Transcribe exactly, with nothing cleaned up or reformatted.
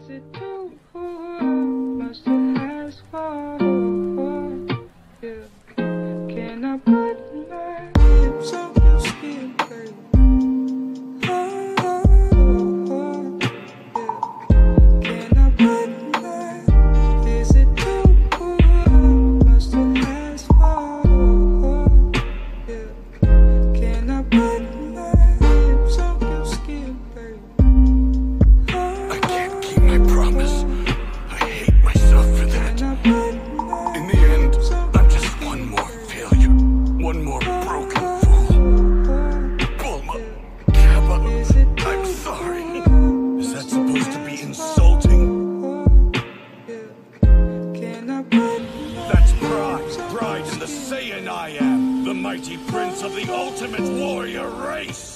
Is it too much to ask for? Yeah. Can I put my lips on your skin, baby? Oh, oh, oh, yeah. Can I put my, is it too much to ask for? Yeah. Can I put my lips on your skin, baby? I can't keep my promise. I hate myself for that. In the end, I'm just one more failure. One more broken fool. Bulma, Kappa, I'm sorry. Is that supposed to be insulting? That's pride. Pride in the Saiyan I am. The mighty prince of the ultimate warrior race.